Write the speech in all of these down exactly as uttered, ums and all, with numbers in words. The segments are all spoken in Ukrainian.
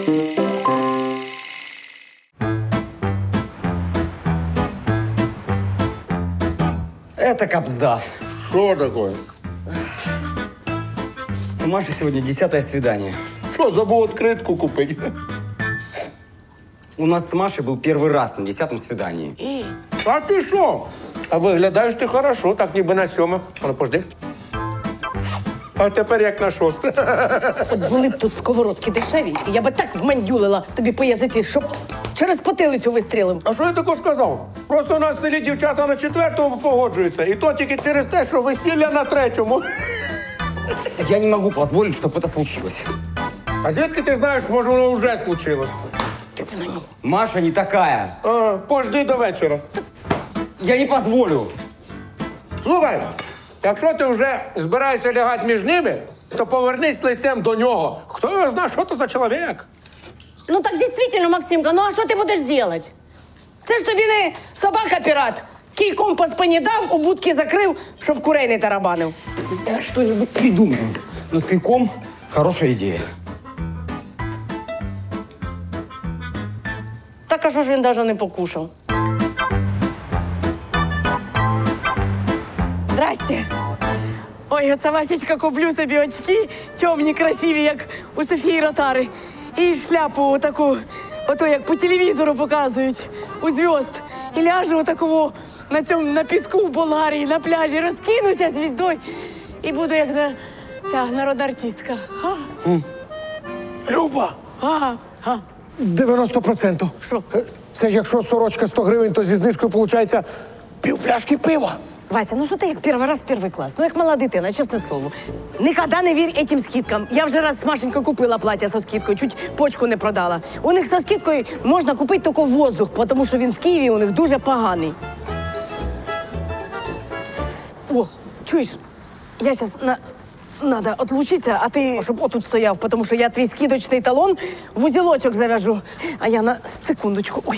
Это капсда. Что такое? У Маши сегодня десятое свидание. Что, забыл открытку купить? У нас с Машей был первый раз на десятом свидании. И? А ты что? А виглядаєш ти хорошо, так ніби на сьоме. А ну, пожди. А тепер як на шосте. От були б тут сковородки дешеві, і я би так вмандюлила тобі по язиці, щоб через потилицю вистрілив. А що я таке сказав? Просто у нас в селі дівчата на четвертому погоджуються. І то тільки через те, що весілля на третьому. Я не могу позволить, чтобы это случилось. А звідки ти знаєш, може воно вже случилось? Маша не такая. А, пожди до вечора. Я не позволю. Слухай, якщо ти вже збираєшся лягати між ними, то повернись лицем до нього. Хто його знає, що це за чоловік? Ну так дійсно, Максимка, ну а що ти будеш робити? Це ж тобі не собака-пірат. Кійком по спині дав, у будки закрив, щоб курей не тарабанив. Я что-нибудь придумаю. Но с кайком хорошая идея. Так а що ж він навіть не покушав? Здрасте. Ой, оце, Васечка, куплю собі очки темні, красиві, як у Софії Ротари. І шляпу таку, ото як по телевізору показують, у зв'язд. І ляжу отакого на цьому, на піску в Болгарії, на пляжі, розкинуся звіздою і буду як за ця народна артистка. А? Люба! Ага, ага. дев'яносто відсотків. Що? Це ж якщо сорочка сто гривень, то зі знижкою виходить пів пляшки пива. Вася, ну що ти як перший раз перший клас? Ну як мала дитина, чесне слово. Ніколи не вір этим скидкам. Я вже раз з Машенькою купила плаття со скидкою, чуть почку не продала. У них со скидкою можна купити тільки воздух, тому що він в Києві у них дуже поганий. О, чуєш, я зараз на... надо отлучитися, а ти, щоб отут стояв, тому що я твій скидочний талон в узілочок зав'яжу. А я на секундочку. Ой.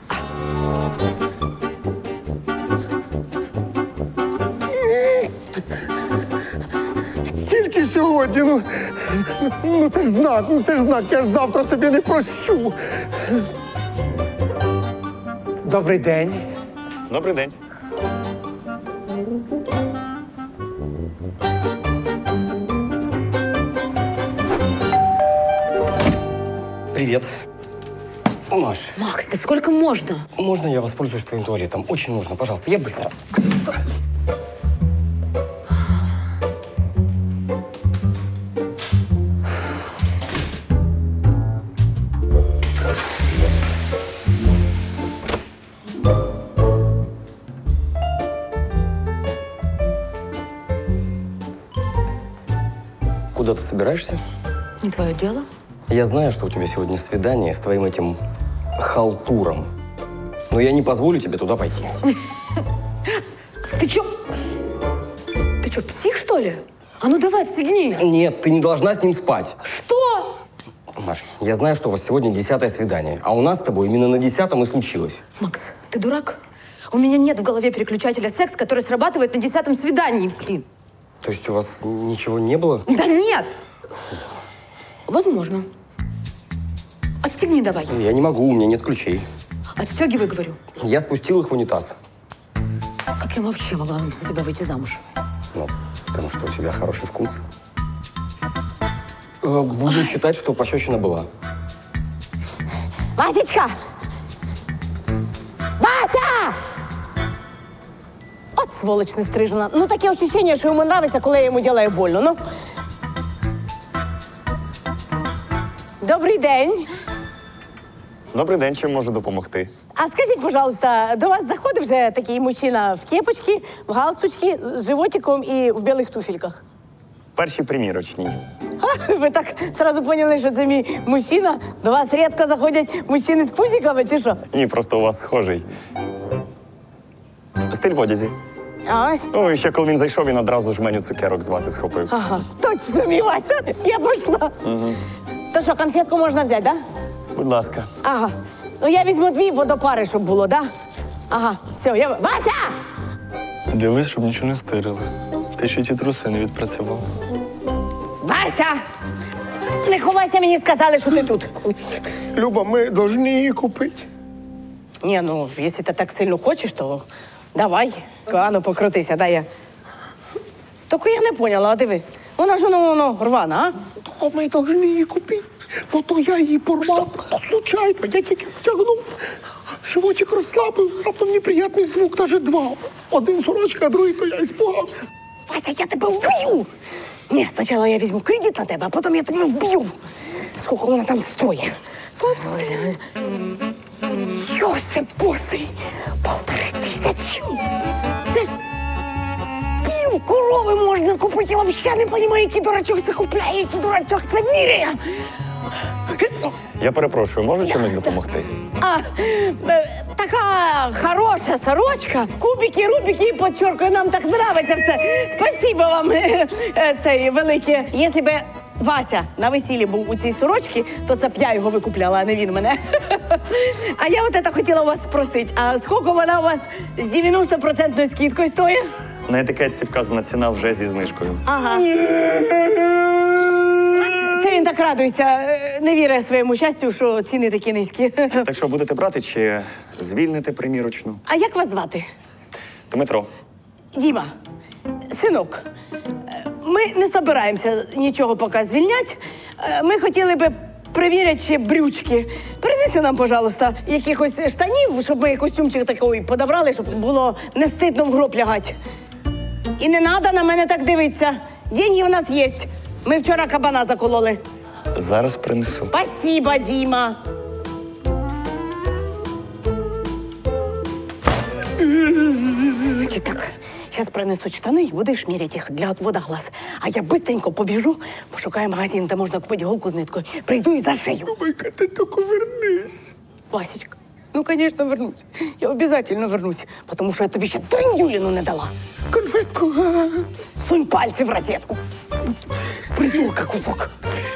Тільки сьогодні, ну, ну це ж знак, ну це ж знак, я ж завтра собі не прощу. Добрий день. Добрий день. Привет. Маш. Макс, да сколько можно? Можно я воспользуюсь твоим туалетом? Очень нужно, пожалуйста. Я быстро. Куда ты собираешься? Не твое дело. Я знаю, что у тебя сегодня свидание с твоим этим халтуром. Но я не позволю тебе туда пойти. Ты чё? Ты чё, псих, что ли? А ну давай, отстегни. Нет, ты не должна с ним спать. Что? Маш, я знаю, что у вас сегодня десятое свидание, а у нас с тобой именно на десятом и случилось. Макс, ты дурак? У меня нет в голове переключателя секс, который срабатывает на десятом свидании, блин. То есть у вас ничего не было? Да нет! Возможно. Отстегни давай. Я не могу, у меня нет ключей. Отстегивай, говорю. Я спустил их в унитаз. Как я вообще могла за тебя выйти замуж? Ну, потому что у тебя хороший вкус. Э, Буду считать, что пощечина была. Васечка! Вася! От сволочь не стрижена. Ну, таке ощущение, що йому нравиться, коли я йому делаю больно. Ну. Добрий день. Добрий день, чим можу допомогти? А скажіть, пожалуйста, до вас заходив вже такий мужчина в кепочці, в галстучці, з животиком і в білих туфельках? Перші примірочні. А, ви так сразу поняли, що це мій мужчина? До вас рідко заходять мужчини з пузиками, чи що? Ні, просто у вас схожий. Стиль в одязі. А ось. Ну, і ще коли він зайшов, він одразу жменю цукерок з вази схопив. Ага, точно, мій Вася. Я пішла. Угу. То що, конфетку можна взяти, да? Будь ласка. Ага. Ну, я візьму дві, бо до пари, щоб було, да? Ага, все, я... Вася! Дивись, щоб нічого не стирили. Ти ще ті труси не відпрацював. Вася! Не ховайся, мені сказали, що ти тут. Люба, ми повинні її купити. Ні, ну, якщо ти так сильно хочеш, то давай. А ну, покрутися, дай я. Тільки я не поняла, а диви. Вона ж воно, воно рвана, а? То ми повинні її купити. Бо то я її порвав. Случайно, я тільки втягнув. Животик розслабив, раптом неприємний звук, навіть два. Один сорочка, а другий, то я іспугався. Вася, я тебе вб'ю! Ні, спочатку я візьму кредит на тебе, а потім я тебе вб'ю. Скільки вона там стоїть? Йосип босий! Полтори тисячі! Це ж пів корови можна купити. Я взагалі не розумію, який дурачок це купляє, який дурачок це міряє. Я перепрошую, можу чимось допомогти? А, е, така хороша сорочка. Кубики, рубики, подчеркую, нам так нравиться все. Спасибо вам, е, е, цей велике. Якщо б Вася на весіллі був у цій сорочці, то це б я його викупляла, а не він мене. А я от це хотіла у вас спросити, а скільки вона у вас з дев'яносто відсотків скидкою стоїть? На етикетці вказана ціна вже зі знижкою. Ага. Це він так радується, е, не вірить своєму щастю, що ціни такі низькі. Так що, будете брати чи звільнити примірочну? А як вас звати? Дмитро. Діма, синок, е, ми не збираємося нічого поки звільняти. Е, Ми хотіли би перевірити ще брючки. Принеси нам, пожалуйста, якихось штанів, щоб ми костюмчик такий подобрали, щоб було не стидно в гроб лягати. І не треба на мене так дивитися. Деньги у нас є. Ми вчора кабана закололи. Зараз принесу. Спасибо, Діма. Значить так, зараз принесуть штани і будеш міряти їх для отвода глаз. А я быстренько побіжу, пошукаю магазин, де можна купити голку з ниткою. Прийду і зашию. Майка, ти тільки вернись. Васечка, ну, конечно, вернусь. Я обязательно вернусь, потому що я тобі ще трендюліну не дала. Конфетку. Сунь пальці в розетку. Придурка кусок.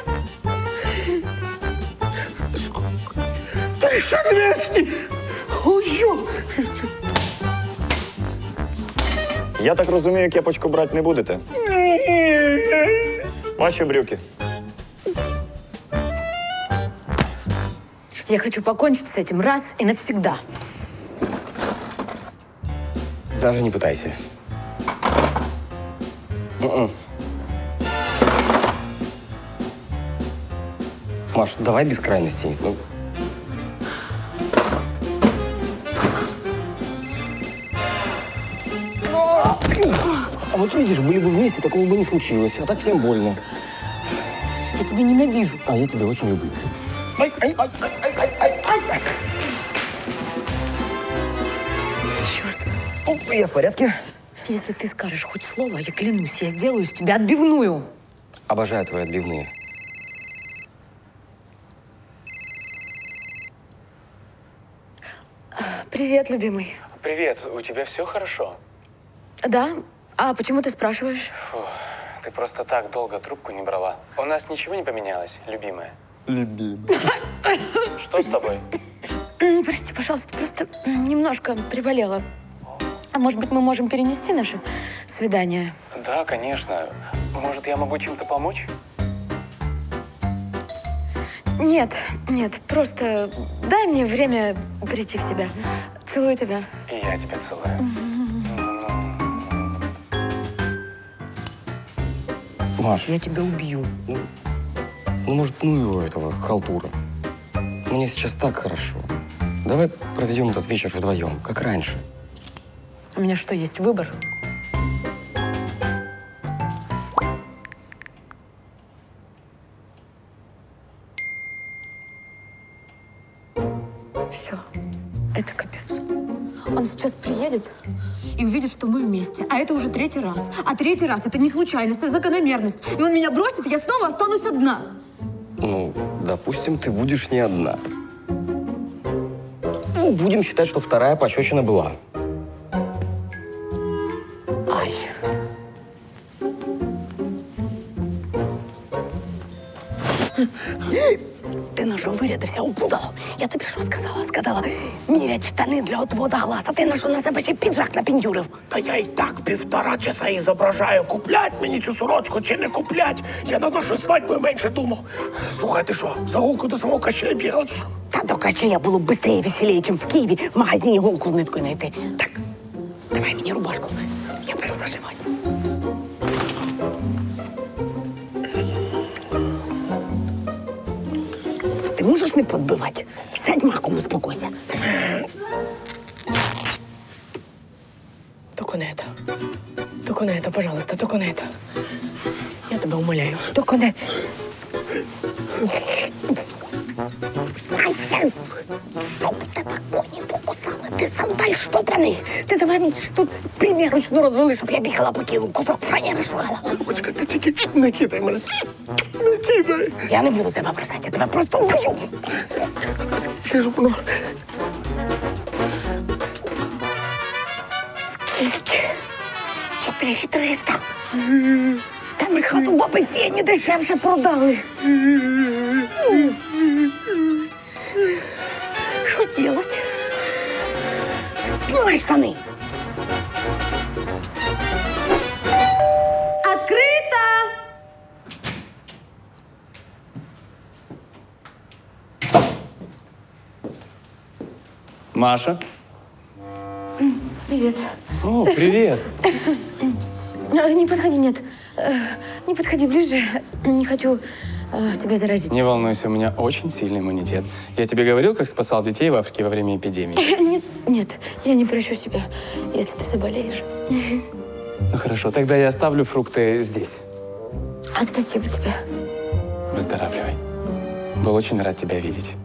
тисяча двісті! Ой-ё! Я так розумію, кепочку брати не будете? Ваші брюки. Я хочу покончить с этим раз и навсегда. Даже не пытайся. М-м. Маш, давай без крайностей. Ну, а вот видишь, были бы вместе, такого бы не случилось. А так всем больно. Я тебя ненавижу. А я тебя очень люблю. Ай, ай, ай, ай, ай, ай, ай, ай. О, я в порядке. Если ты скажешь хоть слово, я клянусь, я сделаю из тебя отбивную. Обожаю твои отбивные. Привет, любимый. Привет, у тебя все хорошо? Да? А почему ты спрашиваешь? Фу, ты просто так долго трубку не брала. У нас ничего не поменялось, любимая? Любимый. Что с тобой? М, Прости, пожалуйста, просто м, немножко приболела. А может быть, мы можем перенести наше свидание? Да, конечно. Может, я могу чем-то помочь? Нет, нет, просто дай мне время прийти в себя. Целую тебя. И я тебя целую. Маш, Я тебя убью. ну, может, ну его, этого халтура. Мне сейчас так хорошо. Давай проведем этот вечер вдвоем, как раньше. У меня что, есть выбор? Все, это капец. Он сейчас приедет и увидит, что мы вместе. А это уже третий раз. А третий раз — это не случайность, а закономерность. И он меня бросит, и я снова останусь одна. Ну, допустим, ты будешь не одна. Ну, будем считать, что вторая пощечина была. Ай. Ти на що вирядився, опудало? Я тобі що сказала? Сказала, мірять штани для отвода глаз, а ти на що на себе ще піджак напіндюрив? Та я і так півтора часа і зображаю, куплять мені цю сорочку чи не куплять. Я на нашу свадьбу менше думав. Слухай, ти що, за голку до самого Кащея бігала, чи що? Та до Кащея було б швидше і веселіше, ніж в Києві в магазині голку з ниткою знайти. Так, давай мені рубашку, я буду зашивати. Ти можеш не подбивати? Сядь маком, успокойся. Только не это. Только не это, пожалуйста, только не это. Я тебя умоляю. Только не... Ай, щоб тебе коні покусали, ти сандаль штопаний. Ти давай мені тут примірочну розвели, щоб я бігала по Києву, кусок фанери шукала. Бабочка, ти тільки не кидай мене. Не кидай. Я не буду тебе бросати, я тебе просто вб'ю. Скільки ж воно? Скільки? Чотири триста. Та ми хату баби Фені дешевше продали. Що делать? Знімай штани. Открыто! Маша? Привет. О, привет. Э, Не подходи, нет. Э, Не подходи ближе. Не хочу э, тебя заразить. Не волнуйся, у меня очень сильный иммунитет. Я тебе говорил, как спасал детей в Африке во время эпидемии? Нет, нет, я не прощу себя, если ты заболеешь. Ну хорошо, тогда я оставлю фрукты здесь. А спасибо тебе. Выздоравливай. Был очень рад тебя видеть.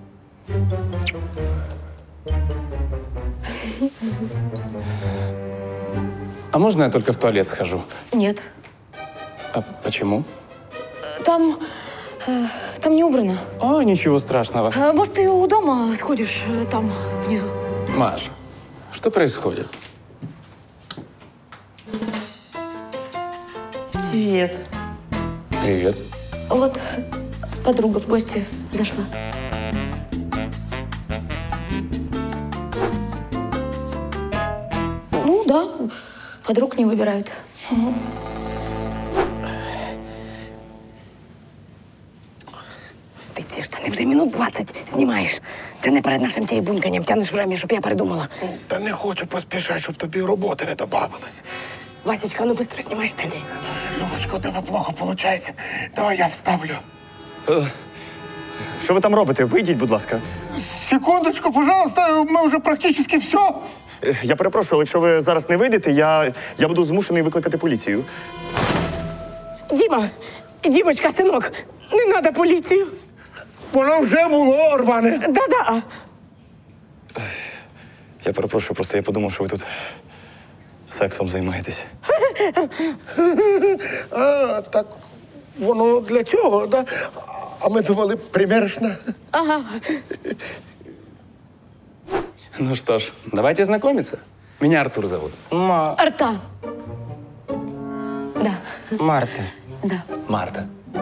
А можно я только в туалет схожу? Нет. А почему? Там... э, Там не убрано. А, ничего страшного. А, может, ты у дома сходишь э, там, внизу? Маш, что происходит? Привет. Привет. Вот подруга в гости зашла. Ну да, подруг не выбирают. Ти ці штани вже минут двадцять знімаєш. Це не перед нашим тєйбуньканням тянеш время, щоб я передумала. Та не хочу поспішати, щоб тобі роботи не добавилось. Васечка, ну быстро знімай штани. Любочка, у тебе плохо виходить. Давай я вставлю. Що ви там робите? Вийдіть, будь ласка. Секундочку, пожалуйста, ми вже практично все. Е, Я перепрошую, але якщо ви зараз не вийдете, я, я буду змушений викликати поліцію. Діма, Дімочка, синок, не треба поліцію. Воно вже було рване. Да-да. Я перепрошую, просто я подумав, що ви тут сексом займаєтесь. А, так воно для цього, да? А ми думали, примірочна. Ага. Ну что ж, давайте знакомиться. Меня Артур зовут. Ма... Арта. Да, Марта. да. Марта.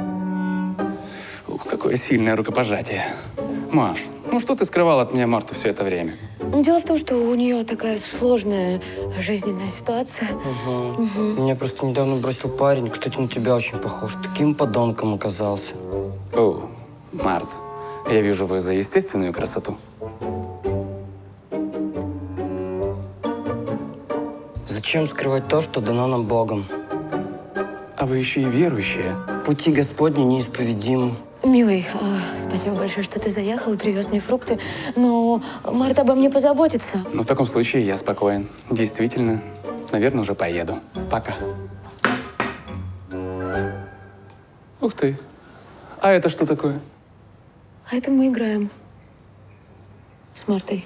Ух, какое сильное рукопожатие. Маш, ну что ты скрывал от меня Марту все это время? Дело в том, что у нее такая сложная жизненная ситуация. Меня просто недавно бросил парень. Кстати, на тебя очень похож. Таким подонком оказался. О, Март, я вижу, вы за естественную красоту. Зачем скрывать то, что дано нам Богом? А вы еще и верующие. Пути Господни неисповедимы. Милый, э, спасибо большое, что ты заехал и привез мне фрукты. Но Марта обо мне позаботится. Но в таком случае я спокоен. Действительно, наверное, уже поеду. Пока. Ух ты. А это что такое? А это мы играем с Мартой.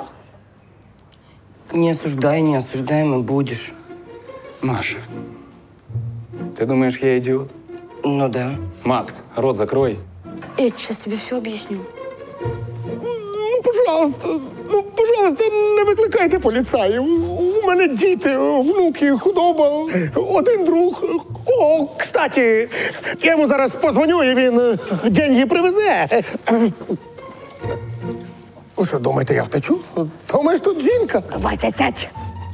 Не осуждай, не осуждаем и будешь. Маша, ты думаешь, я идиот? Ну да. Макс, рот закрой. Я сейчас тебе все объясню. Ну, пожалуйста, ну, пожалуйста, не викликайте поліцаїв. У мене діти, внуки, худоба, один друг. О, кстати, я йому зараз позвоню, і він е, деньги привезе. Ви що, думаєте, я втечу? Думаєш, тут жінка? Вася, сядь.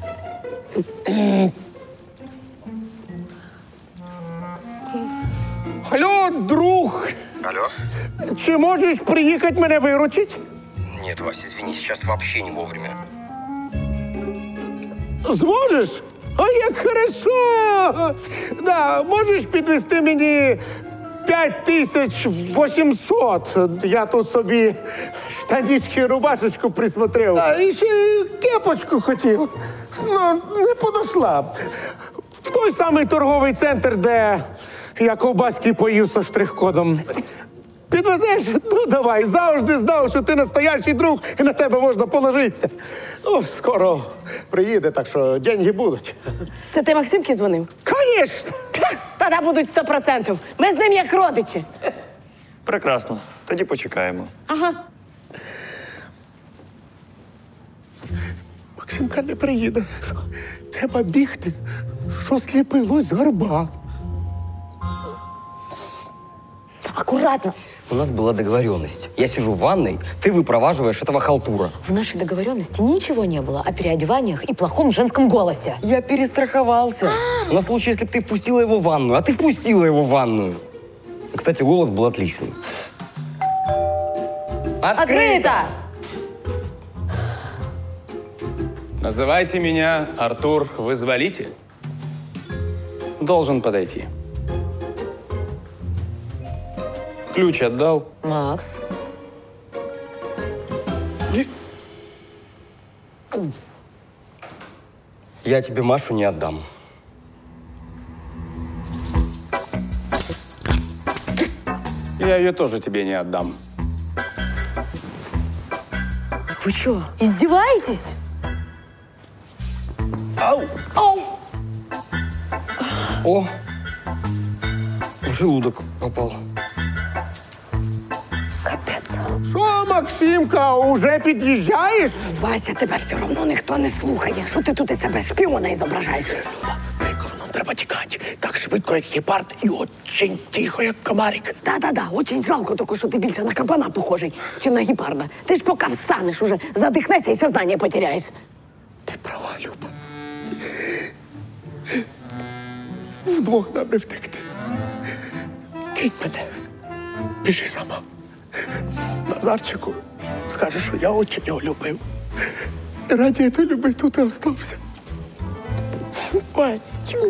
Алло, друг, Алло? чи можеш приїхати мене виручити? Нет, Вася, извини, сейчас вообще не вовремя. Зможеш? А як хорошо! Да, можеш підвести мені п'ять тисяч вісімсот. Я тут собі штанічки і рубашечку присмотрев. А і ще й кепочку хотів. Ну, не подошла. В той самий торговий центр, де я ковбаски поїв зі штрих-кодом. Підвезеш? Ну, давай. Завжди знав, що ти настоящий друг і на тебе можна положитися. Ну, скоро приїде, так що деньги будуть. Це ти Максимки дзвонив? Конечно! Тоді будуть сто процентів. Ми з ним як родичі. Прекрасно. Тоді почекаємо. Ага. Максимка не приїде. Треба бігти, що сліпилось з горба. Аккуратно. У нас была договоренность. Я сижу в ванной, ты выпроваживаешь этого халтура. В нашей договоренности ничего не было о переодеваниях и плохом женском голосе. Я перестраховался. На случай, если бы ты впустила его в ванную. А ты впустила его в ванную. Кстати, голос был отличный. Открыто! Называйте меня Артур-вызволитель. Должен подойти. Ключ отдал. Макс, Я тебе Машу не отдам. Я ее тоже тебе не отдам. Ви що, издеваетесь? Ау! Ау! О, в желудок попал. Капець. Що, Максимка, уже під'їжджаєш? Вася, тебе все одно ніхто не слухає. Що ти тут із себе шпіона ізображаєш? Кажу, нам треба тікати. Так швидко, як гепард, і очень тихо, як комарик. Да-да-да, очень жалко тільки, що ти більше на кабана похожий, чим на гепарда. Ти ж поки встанеш, уже задихнешся і сознання потеряєш. Ти права, Люба. Вдвох нам не втекти. Кинь мене. Біжи сама. Назарчику, скажеш, що я очень його любив. І раді я тебе любив, тут і остався. Васечка,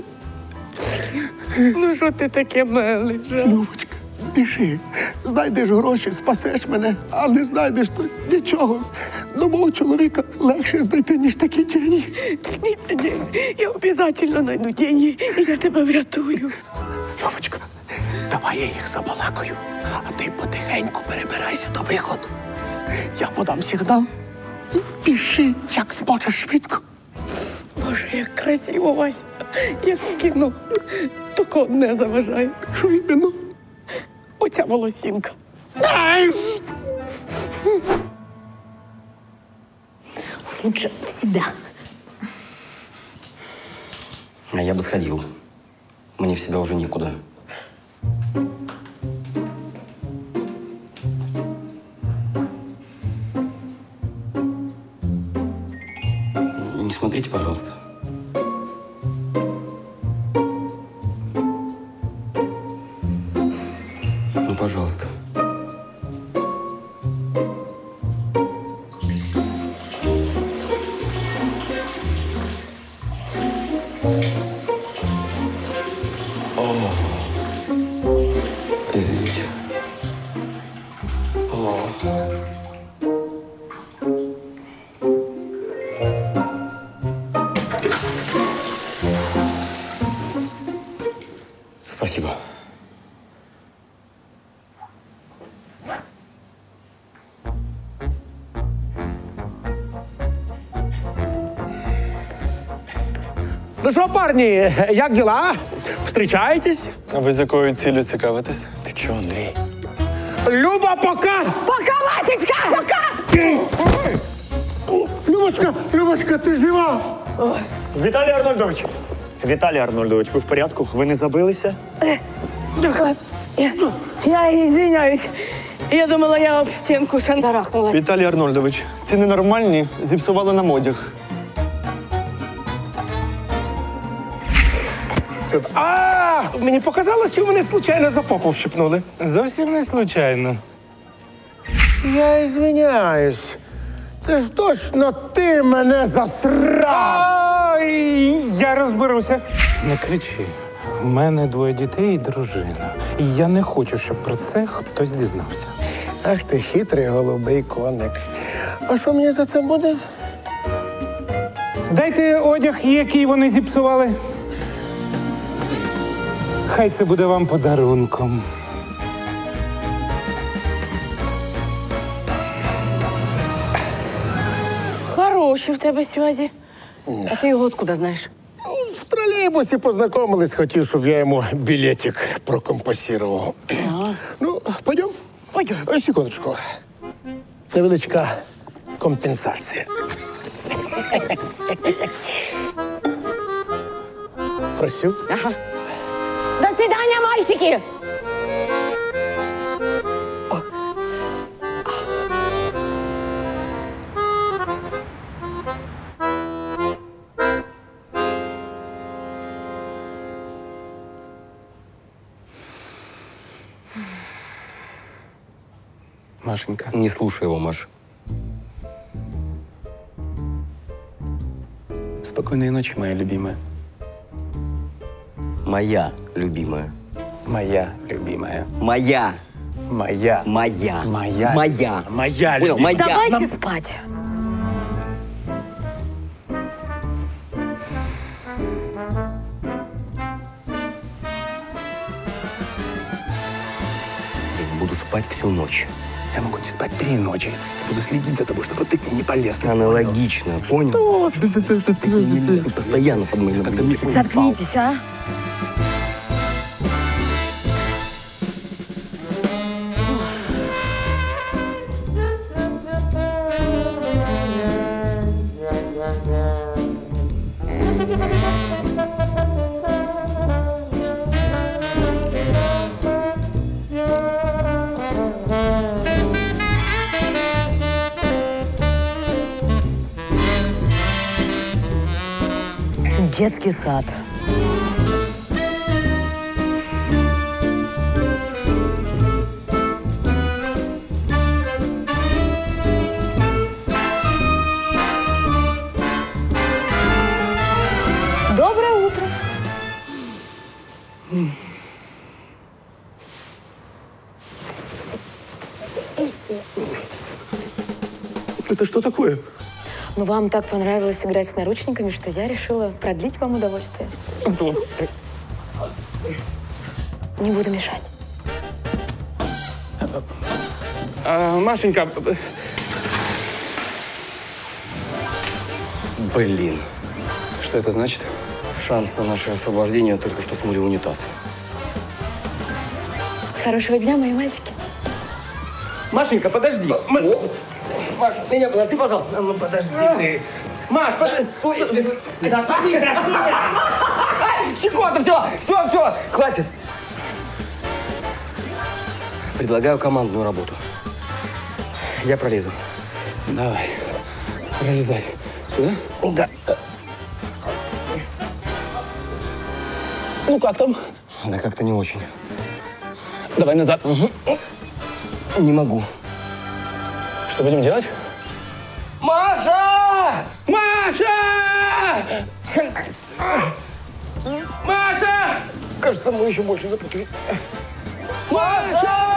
ну що ти таке мелиш? Любочка, біжи. Знайдеш гроші, спасеш мене, а не знайдеш, то нічого. Ну, мого чоловіка легше знайти, ніж такі деньги. Ні, ні, я обов'язково знайду деньги, і я тебе врятую. Любочка, давай я їх забалакаю, а ти потихеньку перебирайся до виходу. Я подам сигнал і піши, як зможеш швидко. Боже, як красиво, Вася, як в кіно. Тако не заважає. Що іменно? Оця волосінка. уж лучше в себя. А я бы сходил. Мне в себя уже некуда. Не смотрите, пожалуйста. Ну, пожалуйста. Извините. О. Спасибо. Ну що, парні, як діла? Встрічаєтесь? А ви з якою ціллю цікавитесь? Ти чого, Андрій? Люба, пока! Пока, Васечка! Пока! Любочка, Любочка, ти жива? Віталій Арнольдович, Віталій Арнольдович, ви в порядку? Ви не забилися? Я, я извиняюсь. Я думала, я об стенку шандарахнулась. Віталій Арнольдович, ці ненормальні зіпсували нам одяг. А, мені показалось, що мене случайно за попу вщипнули. Зовсім не случайно. Я извиняюсь. Це ж точно ти мене засрав. Ай, я розберуся. Не кричи. У мене двоє дітей і дружина. І я не хочу, щоб про це хтось дізнався. Ах ти хитрий голубий коник. А що мені за це буде? Дайте одяг, який вони зіпсували. Хай це буде вам подарунком. Хороші в тебе зв'язі. А ти його откуда знаєш? В тролейбусі познайомились, хотів, щоб я йому білетик прокомпасував. Ну, пойдем? Пойдем. Ой, секундочку. Невеличка компенсація. Просю. Ага. До свидания, мальчики! Машенька. Не слушай его, Маш. Спокойной ночи, моя любимая. Моя любимая. Моя любимая. Моя. Моя. Моя. Моя. Моя. Моя Понял, любимая. моя. Давайте спать. Я буду спать всю ночь. Я могу не спать три ночи. Я буду следить за тобой, чтобы ты к ней не полез. Ты Аналогично, понял? Что? Ты не лез постоянно под моим наблюдением. Заткнитесь, а? Детский сад. Доброе утро. Это что такое? Ну, вам так понравилось играть с наручниками, что я решила продлить вам удовольствие. Не буду мешать. А, Машенька, Блин. что это значит? Шанс на наше освобождение только что смыли унитаз. Хорошего дня, мои мальчики. Машенька, подожди. М- Маш, меня подожди, пожалуйста. Ну, подожди ты. Маш, подожди, стой. Да, отойди, Щекота, все, все, все, хватит. Предлагаю командную работу. Я пролезу. Давай, пролезай. Сюда? Да. Ну, как там? Да как-то не очень. Давай назад. Угу. Не могу. Что будем делать? Маша! Маша! Маша! Кажется, мы еще больше запутались. Маша!